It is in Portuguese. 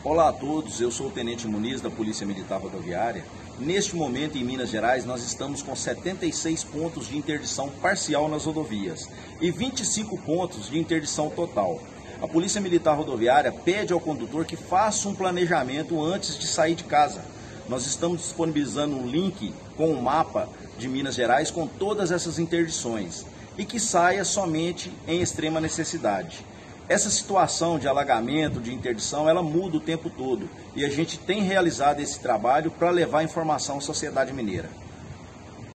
Olá a todos, eu sou o Tenente Muniz da Polícia Militar Rodoviária. Neste momento, em Minas Gerais, nós estamos com 76 pontos de interdição parcial nas rodovias e 25 pontos de interdição total. A Polícia Militar Rodoviária pede ao condutor que faça um planejamento antes de sair de casa. Nós estamos disponibilizando um link com um mapa de Minas Gerais com todas essas interdições e que saia somente em extrema necessidade. Essa situação de alagamento, de interdição, ela muda o tempo todo e a gente tem realizado esse trabalho para levar informação à sociedade mineira.